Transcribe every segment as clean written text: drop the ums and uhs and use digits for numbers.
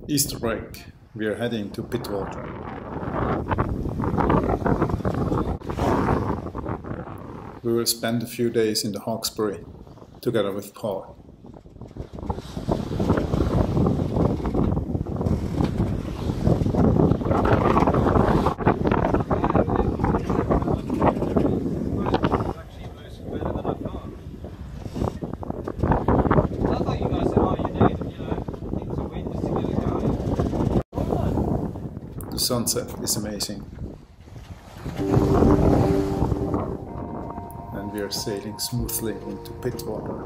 Easter break, we are heading to Pittwater. We will spend a few days in the Hawkesbury together with Paul. The sunset is amazing. And we are sailing smoothly into Pittwater.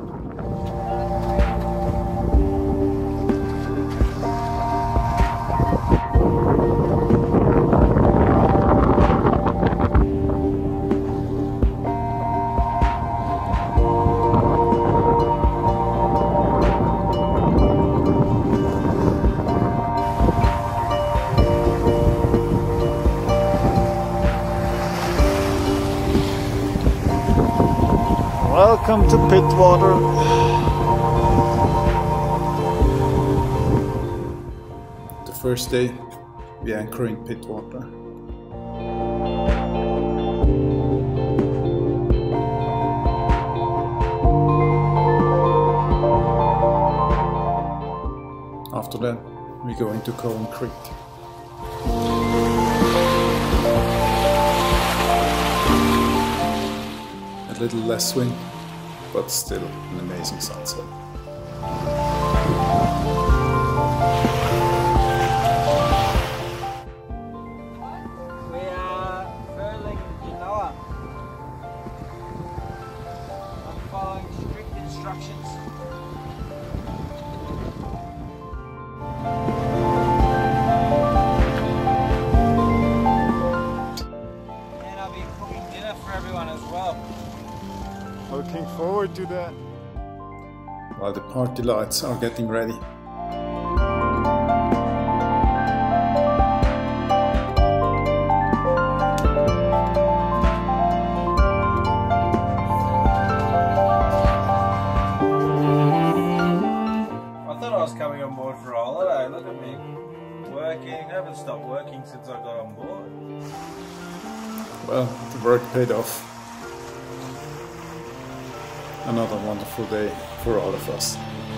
Welcome to Pittwater. The first day we anchor in Pittwater. After that we go into Cowan Creek. A little less wind, but still an amazing sunset. We are furling Genoa. I'm following strict instructions. And I'll be cooking dinner for everyone as well. Looking forward to that. While the party lights are getting ready. I thought I was coming on board for a holiday. Look at me. Working. I haven't stopped working since I got on board. Well, the work paid off. Another wonderful day for all of us.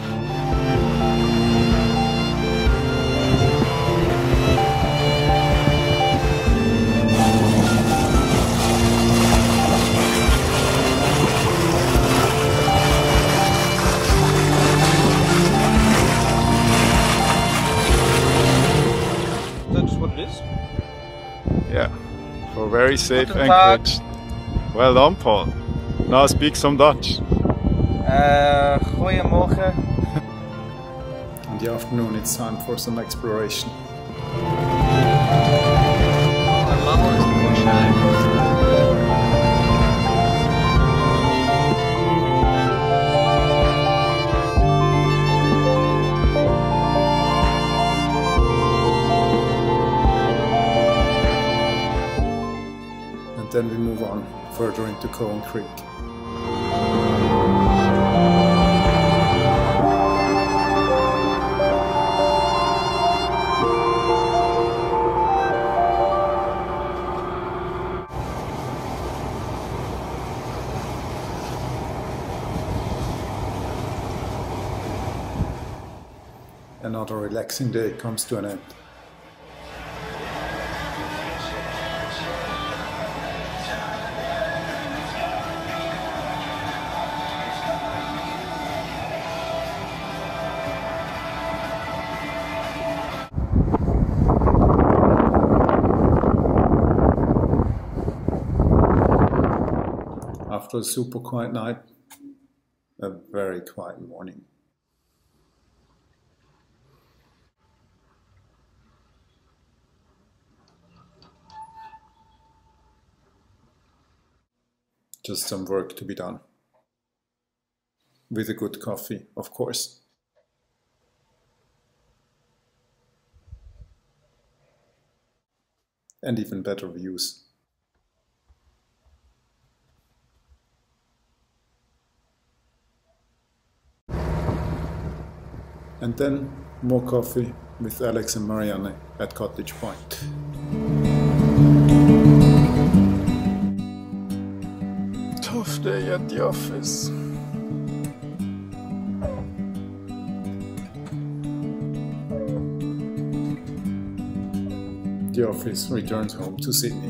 Is that just what it is? Yeah, for very safe Guten Tag. anchorage. Well done, Paul. Now speak some Dutch. Goeiemorgen. In the afternoon it's time for some exploration. And then we move on further into Cowan Creek. Another relaxing day comes to an end. After a super quiet night, a very quiet morning. Just some work to be done. With a good coffee, of course. And even better views. And then more coffee, with Alex and Marianne at Cottage Point. Tough day at the office. The office returns home to Sydney.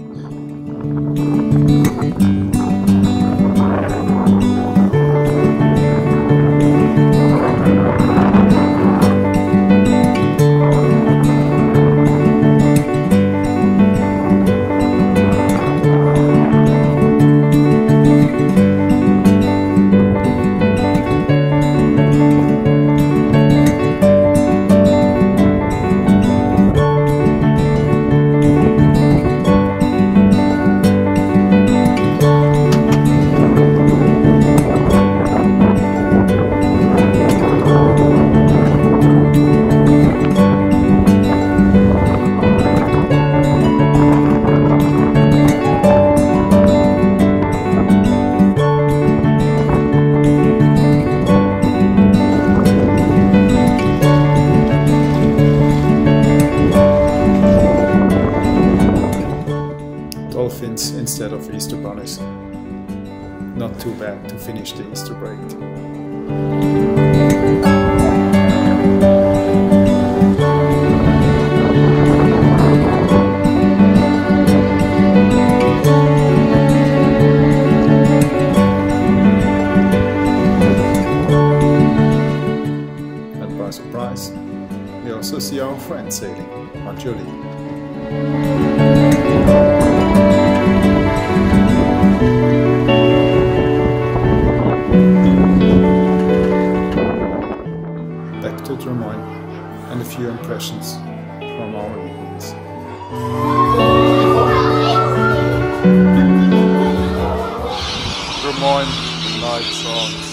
Dolphins instead of Easter bunnies. Not too bad to finish the Easter break. And by surprise, we also see our friend sailing, Marjorie. And a few impressions from our evenings. Moin, live songs.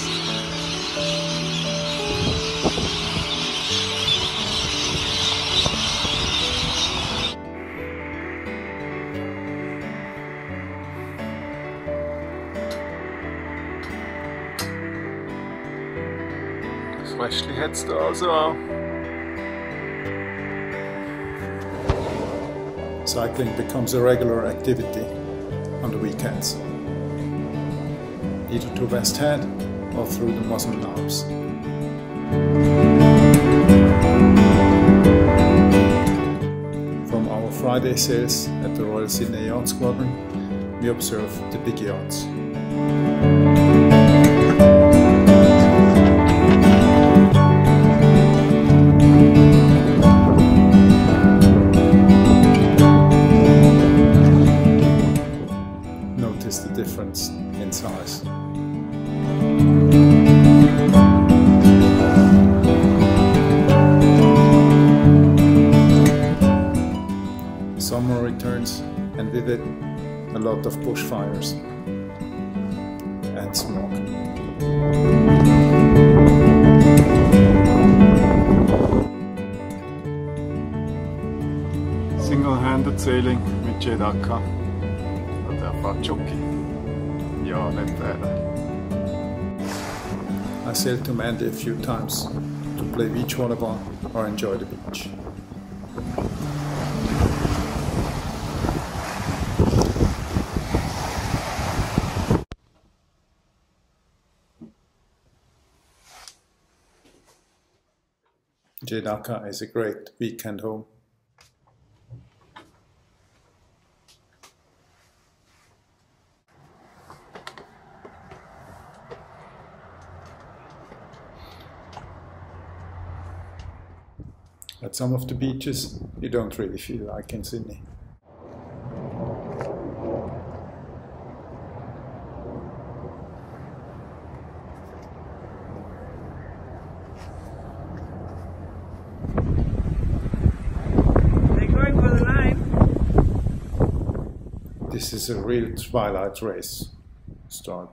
Das Restchen hättest du also auch. Cycling becomes a regular activity on the weekends, either to West Head or through the Musselman Alps. From our Friday sails at the Royal Sydney Yacht Squadron, we observe the big yachts. Notice the difference in size. Summer returns, and with it a lot of bushfires and smoke. Single-handed sailing mit Jade Akka. Der Fahrjockey. Ja, nicht wählen. I sailed to Mandy a few times to play beach volleyball or enjoy the beach. Jade Akka is a great weekend home. At some of the beaches, you don't really feel like in Sydney. They're going for the line. This is a real twilight race start.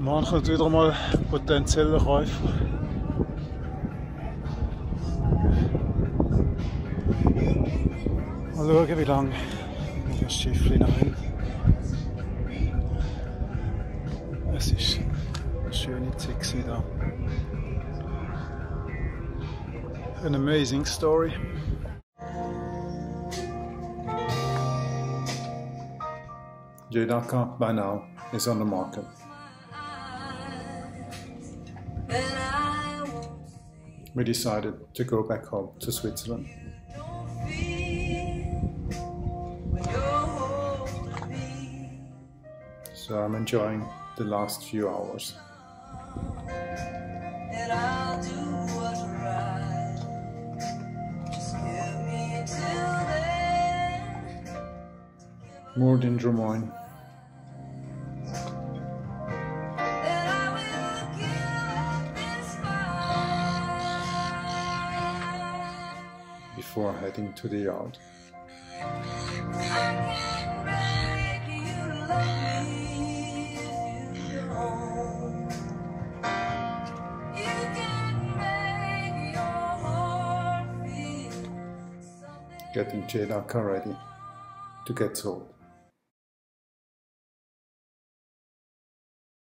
Morgen kommt wieder mal potenzieller Käufer. Mal schauen, wie lange das Schiff noch hin. Es ist eine schöne Zeit da. An amazing story. Jade Akka by now is on the market. We decided to go back home to Switzerland. So I'm enjoying the last few hours. Moored in Drummoyne. Before heading to the yard. Getting Jade Akka ready to get sold.